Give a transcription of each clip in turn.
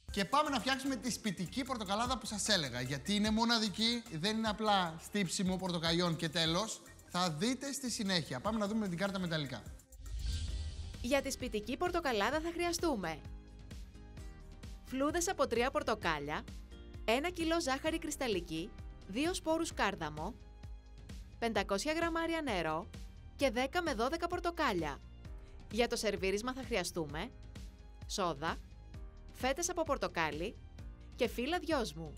Και πάμε να φτιάξουμε τη σπιτική πορτοκαλάδα που σας έλεγα. Γιατί είναι μοναδική, δεν είναι απλά στύψιμο πορτοκαλιών και τέλος. Θα δείτε στη συνέχεια. Πάμε να δούμε την κάρτα μεταλλικά. Για τη σπιτική πορτοκαλάδα θα χρειαστούμε φλούδες από 3 πορτοκάλια, 1 κιλό ζάχαρη κρυσταλλική, 2 σπόρους κάρδαμο, 500 γραμμάρια νερό και 10 με 12 πορτοκάλια. Για το σερβίρισμα θα χρειαστούμε σόδα, φέτες από πορτοκάλι και φύλλα δυόσμου.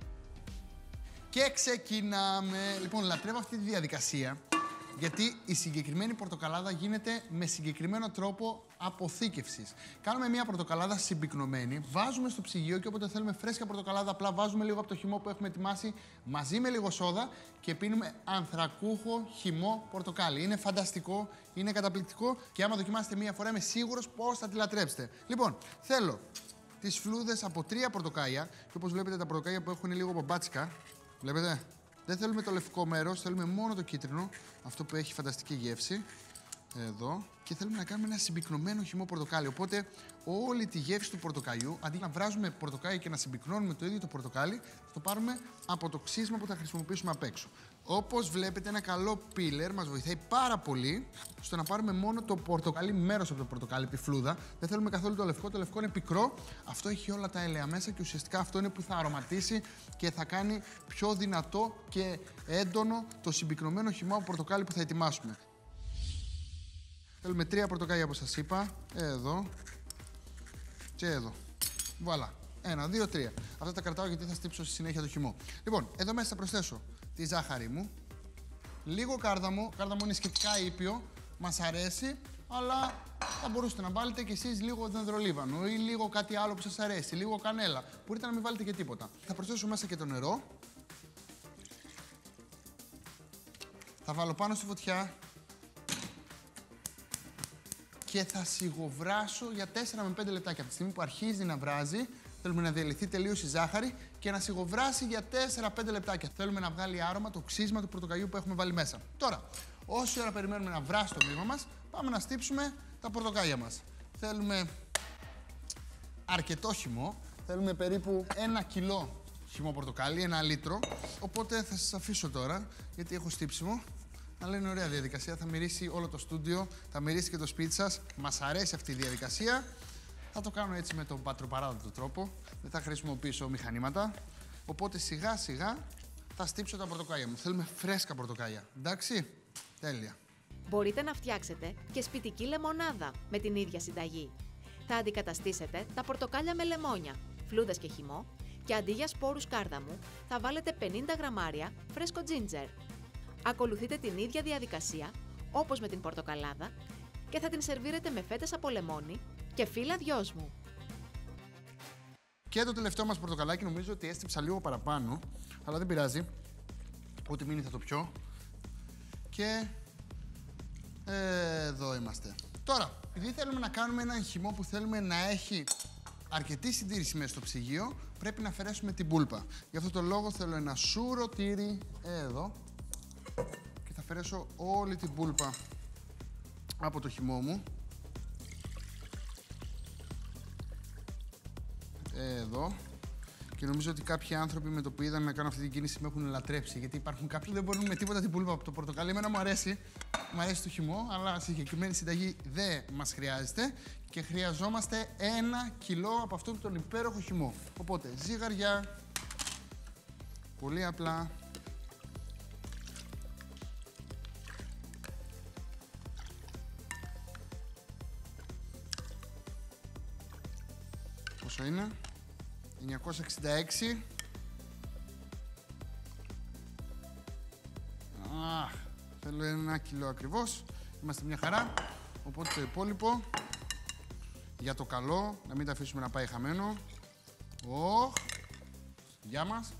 Και ξεκινάμε. Λοιπόν, λατρεύω αυτή τη διαδικασία, γιατί η συγκεκριμένη πορτοκαλάδα γίνεται με συγκεκριμένο τρόπο αποθήκευσης. Κάνουμε μια πορτοκαλάδα συμπυκνωμένη, βάζουμε στο ψυγείο και όποτε θέλουμε φρέσκα πορτοκαλάδα, απλά βάζουμε λίγο από το χυμό που έχουμε ετοιμάσει μαζί με λίγο σόδα και πίνουμε ανθρακούχο χυμό πορτοκάλι. Είναι φανταστικό, είναι καταπληκτικό και άμα δοκιμάσετε μία φορά είμαι σίγουρος πως θα τη λατρέψετε. Λοιπόν, θέλω τις φλούδες από 3 πορτοκάλια και όπως βλέπετε τα πορτοκάλια που έχουν λίγο μπομπάτσικα, βλέπετε. Δεν θέλουμε το λευκό μέρος, θέλουμε μόνο το κίτρινο, αυτό που έχει φανταστική γεύση. Εδώ. Και θέλουμε να κάνουμε ένα συμπυκνωμένο χυμό πορτοκάλι. Οπότε όλη τη γεύση του πορτοκαλιού, αντί να βράζουμε πορτοκάλι και να συμπυκνώνουμε το ίδιο το πορτοκάλι, θα το πάρουμε από το ξύσμα που θα χρησιμοποιήσουμε απ' έξω. Όπως βλέπετε, ένα καλό πίλερ μας βοηθάει πάρα πολύ στο να πάρουμε μόνο το πορτοκάλι, μέρος από το πορτοκάλι, τη φλούδα. Δεν θέλουμε καθόλου το λευκό. Το λευκό είναι πικρό. Αυτό έχει όλα τα έλαια μέσα και ουσιαστικά αυτό είναι που θα αρωματίσει και θα κάνει πιο δυνατό και έντονο το συμπυκνωμένο χυμό από πορτοκάλι που θα ετοιμάσουμε. Θέλουμε 3 πορτοκάλια όπως σας είπα. Εδώ. Και εδώ. Βουαλά. 1, 2, 3. Αυτά τα κρατάω γιατί θα στύψω στη συνέχεια το χυμό. Λοιπόν, εδώ μέσα θα προσθέσω τη ζάχαρη μου. Λίγο κάρδαμο. Κάρδαμο είναι σχετικά ήπιο. Μας αρέσει. Αλλά θα μπορούσατε να βάλετε κι εσείς λίγο δενδρολίβανο ή λίγο κάτι άλλο που σας αρέσει. Λίγο κανέλα. Μπορείτε να μην βάλετε και τίποτα. Θα προσθέσω μέσα και το νερό. Θα βάλω πάνω στη φωτιά. Και θα σιγοβράσω για 4 με 5 λεπτάκια. Από τη στιγμή που αρχίζει να βράζει, θέλουμε να διαλυθεί τελείως η ζάχαρη και να σιγοβράσει για 4-5 λεπτάκια. Θέλουμε να βγάλει άρωμα το ξύσμα του πορτοκαλιού που έχουμε βάλει μέσα. Τώρα, όση ώρα περιμένουμε να βράσει το μείγμα μας, πάμε να στύψουμε τα πορτοκάλια μας. Θέλουμε αρκετό χυμό. Θέλουμε περίπου 1 κιλό χυμό πορτοκάλι, 1 λίτρο. Οπότε θα σας αφήσω τώρα, γιατί έχω στύψιμο. Αλλά είναι ωραία διαδικασία, θα μυρίσει όλο το στούντιο, θα μυρίσει και το σπίτι σας. Μας αρέσει αυτή η διαδικασία. Θα το κάνω έτσι με τον πατροπαράδοτο τρόπο. Δεν θα χρησιμοποιήσω μηχανήματα. Οπότε σιγά σιγά θα στύψω τα πορτοκάλια μου. Θέλουμε φρέσκα πορτοκάλια. Εντάξει, τέλεια. Μπορείτε να φτιάξετε και σπιτική λεμονάδα με την ίδια συνταγή. Θα αντικαταστήσετε τα πορτοκάλια με λεμόνια, φλούδες και χυμό και αντί για σπόρους κάρδαμου θα βάλετε 50 γραμμάρια φρέσκο τζίντζερ. Ακολουθείτε την ίδια διαδικασία όπως με την πορτοκαλάδα και θα την σερβίρετε με φέτες από λεμόνι και φύλλα δυόσμου. Και το τελευταίο μας πορτοκαλάκι νομίζω ότι έστυψα λίγο παραπάνω, αλλά δεν πειράζει. Ό,τι μείνει θα το πιω. Και εδώ είμαστε. Τώρα, επειδή θέλουμε να κάνουμε έναν χυμό που θέλουμε να έχει αρκετή συντήρηση μέσα στο ψυγείο, πρέπει να αφαιρέσουμε την πούλπα. Γι' αυτό το λόγο θέλω ένα σούρο τύρι εδώ. Και θα αφαιρέσω όλη την πούλπα από το χυμό μου. Εδώ. Και νομίζω ότι κάποιοι άνθρωποι με το που είδαν να κάνω αυτή την κίνηση με έχουν λατρέψει. Γιατί υπάρχουν κάποιοι που δεν μπορούν με τίποτα την πούλπα από το πορτοκάλι. Εμένα μου αρέσει το χυμό, αλλά στη συγκεκριμένη συνταγή δεν μας χρειάζεται. Και χρειαζόμαστε 1 κιλό από αυτόν τον υπέροχο χυμό. Οπότε ζύγαρια. Πολύ απλά. Πόσο είναι? 966. Θέλω 1 κιλό ακριβώς. Είμαστε μια χαρά. Οπότε το υπόλοιπο για το καλό, να μην τα αφήσουμε να πάει χαμένο. Γεια μας.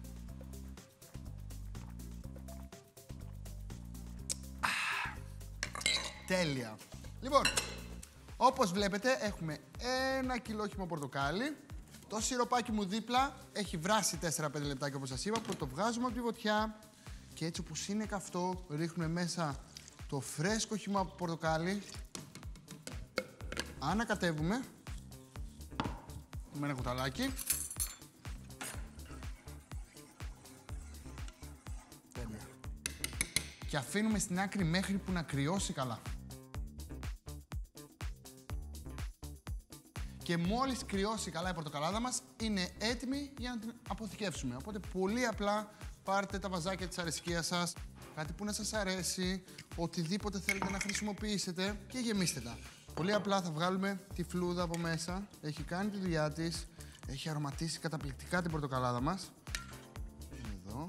Τέλεια. Λοιπόν, όπως βλέπετε έχουμε 1 κιλό χυμό πορτοκάλι. Το σιροπάκι μου δίπλα έχει βράσει 4-5 λεπτάκια όπως σας είπα, που το βγάζουμε από τη φωτιά και έτσι όπως είναι καυτό ρίχνουμε μέσα το φρέσκο χυμό από πορτοκάλι. Ανακατεύουμε με ένα κουταλάκι. Τέλεια. Και αφήνουμε στην άκρη μέχρι που να κρυώσει καλά. Και μόλις κρυώσει καλά η πορτοκαλάδα μας, είναι έτοιμη για να την αποθηκεύσουμε. Οπότε πολύ απλά πάρτε τα βαζάκια της αρεσκίας σας, κάτι που να σας αρέσει, οτιδήποτε θέλετε να χρησιμοποιήσετε και γεμίστε τα. Πολύ απλά θα βγάλουμε τη φλούδα από μέσα. Έχει κάνει τη δουλειά της, έχει αρωματίσει καταπληκτικά την πορτοκαλάδα μας. Εδώ.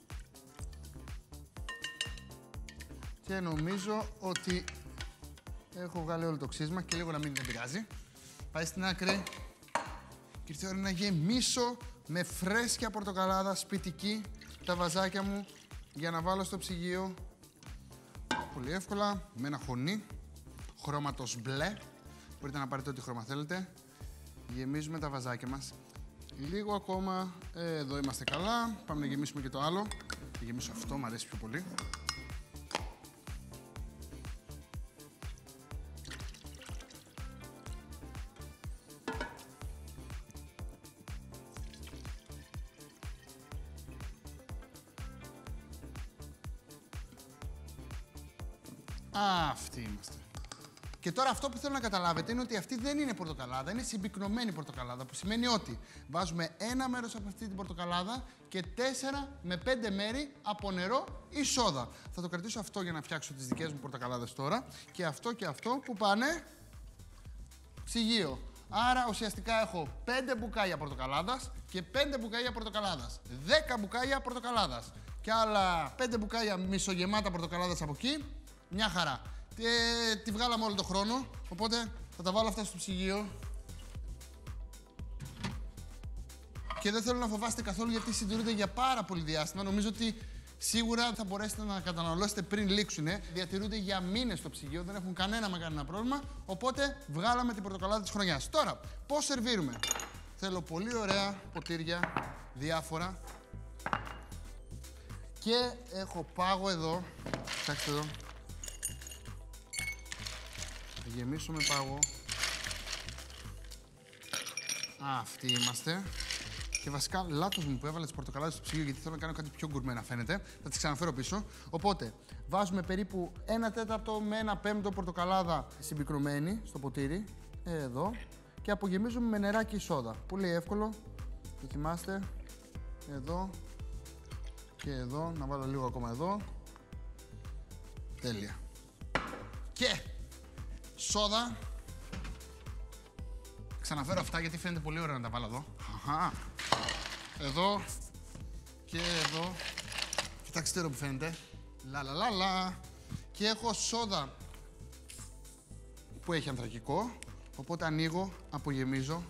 Και νομίζω ότι έχω βγάλει όλο το ξύσμα και λίγο να μην δεν πειράζει. Πάει στην άκρη και ήρθε η ώρα να γεμίσω με φρέσκια πορτοκαλάδα σπιτική τα βαζάκια μου για να βάλω στο ψυγείο. Πολύ εύκολα, με ένα χωνί, χρώματος μπλε. Μπορείτε να πάρετε ό,τι χρώμα θέλετε. Γεμίζουμε τα βαζάκια μας. Λίγο ακόμα, εδώ είμαστε καλά. Πάμε να γεμίσουμε και το άλλο. Θα γεμίσω αυτό, μου αρέσει πιο πολύ. Αυτοί είμαστε. Και τώρα αυτό που θέλω να καταλάβετε είναι ότι αυτή δεν είναι πορτοκαλάδα, είναι συμπυκνωμένη πορτοκαλάδα, που σημαίνει ότι βάζουμε ένα μέρος από αυτή την πορτοκαλάδα και 4 με 5 μέρη από νερό ή σόδα. Θα το κρατήσω αυτό για να φτιάξω τις δικές μου πορτοκαλάδες τώρα. Και αυτό που πάνε ψυγείο. Άρα ουσιαστικά έχω 5 μπουκάλια πορτοκαλάδας και 5 μπουκάλια πορτοκαλάδας. 10 μπουκάλια πορτοκαλάδας. Και άλλα 5 μπουκάλια μισογεμάτα πορτοκαλάδας από εκεί. Μια χαρά. Τη βγάλαμε όλο τον χρόνο, οπότε θα τα βάλω αυτά στο ψυγείο. Και δεν θέλω να φοβάστε καθόλου γιατί συντηρούνται για πάρα πολύ διάστημα. Νομίζω ότι σίγουρα θα μπορέσετε να καταναλώσετε πριν λήξουν. Διατηρούνται για μήνες στο ψυγείο, δεν έχουν κανένα πρόβλημα. Οπότε βγάλαμε την πορτοκαλάδα της χρονιάς. Τώρα, πώς σερβίρουμε. Θέλω πολύ ωραία ποτήρια, διάφορα. Και έχω πάγο εδώ. Κοιτάξτε εδώ. Θα γεμίσω με πάγο. Αυτοί είμαστε. Και βασικά λάθος μου που έβαλα τις πορτοκαλάδες στο ψυγείο γιατί θέλω να κάνω κάτι πιο γκουρμέ να φαίνεται. Θα τις ξαναφέρω πίσω. Οπότε βάζουμε περίπου 1/4 με 1/5 πορτοκαλάδα συμπυκνωμένη στο ποτήρι. Εδώ. Και απογεμίζουμε με νεράκι σόδα. Πολύ εύκολο. Δοκιμάστε. Εδώ. Και εδώ. Να βάλω λίγο ακόμα εδώ. Τέλεια. Και σόδα. Ξαναφέρω αυτά γιατί φαίνεται πολύ ωραίο να τα βάλω εδώ. Εδώ και εδώ. Κοιτάξτε εδώ που φαίνεται. Λα. Και έχω σόδα που έχει ανθρακικό. Οπότε ανοίγω, απογεμίζω.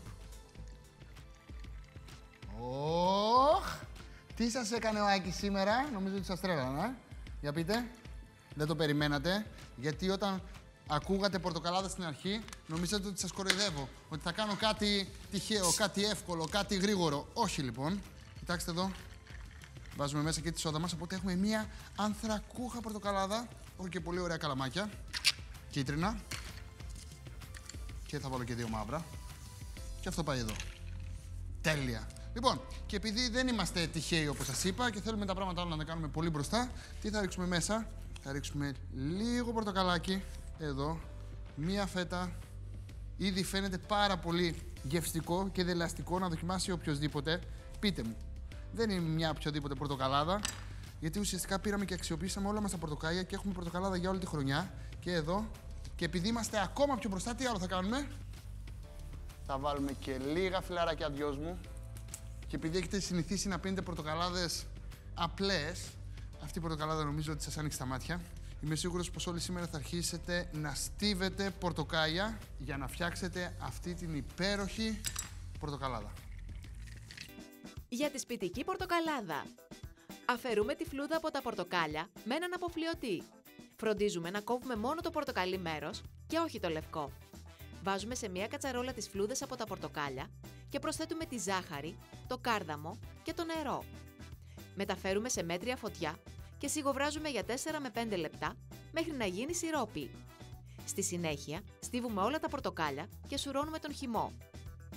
Τι σας έκανε ο Άκης σήμερα, νομίζω ότι σας τρέλανα. Για πείτε. Δεν το περιμένατε. Γιατί όταν ακούγατε πορτοκαλάδα στην αρχή, νομίζατε ότι σας κοροϊδεύω. Ότι θα κάνω κάτι τυχαίο, κάτι εύκολο, κάτι γρήγορο. Όχι λοιπόν. Κοιτάξτε εδώ. Βάζουμε μέσα και τη σόδα μας. Οπότε έχουμε μία ανθρακούχα πορτοκαλάδα. Έχω και πολύ ωραία καλαμάκια. Κίτρινα. Και θα βάλω και 2 μαύρα. Και αυτό πάει εδώ. Τέλεια. Λοιπόν, και επειδή δεν είμαστε τυχαίοι όπως σας είπα και θέλουμε τα πράγματα όλα να τα κάνουμε πολύ μπροστά, τι θα ρίξουμε μέσα. Θα ρίξουμε λίγο πορτοκαλάκι. Εδώ, μία φέτα. Ήδη φαίνεται πάρα πολύ γευστικό και δελαστικό να δοκιμάσει οποιοδήποτε. Πείτε μου, δεν είναι μια οποιοδήποτε πορτοκαλάδα, γιατί ουσιαστικά πήραμε και αξιοποιήσαμε όλα μας τα πορτοκάλια και έχουμε πορτοκαλάδα για όλη τη χρονιά. Και εδώ, και επειδή είμαστε ακόμα πιο μπροστά, τι άλλο θα κάνουμε. Θα βάλουμε και λίγα φιλαράκια δυο μου. Και επειδή έχετε συνηθίσει να πίνετε πορτοκαλάδες απλές, αυτή η πορτοκαλάδα νομίζω ότι σας άνοιξε τα μάτια. Είμαι σίγουρος πως όλοι σήμερα θα αρχίσετε να στίβετε πορτοκάλια για να φτιάξετε αυτή την υπέροχη πορτοκαλάδα. Για τη σπιτική πορτοκαλάδα. Αφαιρούμε τη φλούδα από τα πορτοκάλια με έναν αποφλιωτή. Φροντίζουμε να κόβουμε μόνο το πορτοκαλί μέρος και όχι το λευκό. Βάζουμε σε μια κατσαρόλα τις φλούδες από τα πορτοκάλια και προσθέτουμε τη ζάχαρη, το κάρδαμο και το νερό. Μεταφέρουμε σε μέτρια φωτιά και σιγοβράζουμε για 4 με 5 λεπτά μέχρι να γίνει σιρόπι. Στη συνέχεια, στίβουμε όλα τα πορτοκάλια και σουρώνουμε τον χυμό.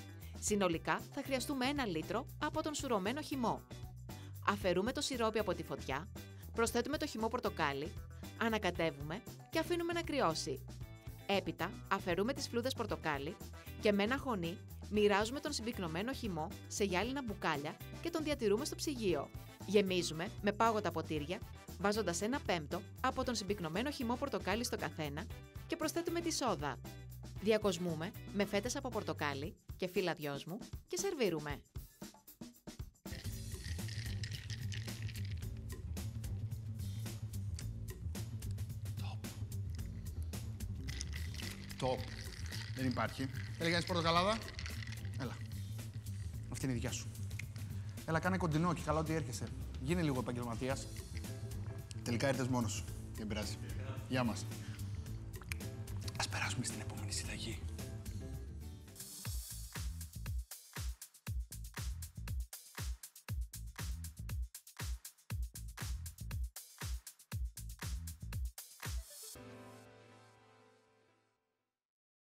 Συνολικά θα χρειαστούμε 1 λίτρο από τον σουρωμένο χυμό. Αφαιρούμε το σιρόπι από τη φωτιά, προσθέτουμε το χυμό πορτοκάλι, ανακατεύουμε και αφήνουμε να κρυώσει. Έπειτα αφαιρούμε τις φλούδες πορτοκάλι και με ένα χωνί μοιράζουμε τον συμπυκνωμένο χυμό σε γυάλινα μπουκάλια και τον διατηρούμε στο ψυγείο. Γεμίζουμε με πάγωτα ποτήρια, βάζοντας 1/5 από τον συμπυκνωμένο χυμό πορτοκάλι στο καθένα και προσθέτουμε τη σόδα. Διακοσμούμε με φέτες από πορτοκάλι και φύλλα δυόσμου και σερβίρουμε. Top. Δεν υπάρχει. Θέλει κανείς πορτοκαλάδα? Έλα. Αυτή είναι η δικιά σου. Έλα, κάνε κοντινό και καλά ότι έρχεσαι. Γίνε λίγο επαγγελματίας. Τελικά ήρθες μόνος σου. Δεν πειράζει. Γεια μας. Ας περάσουμε στην επόμενη συνταγή.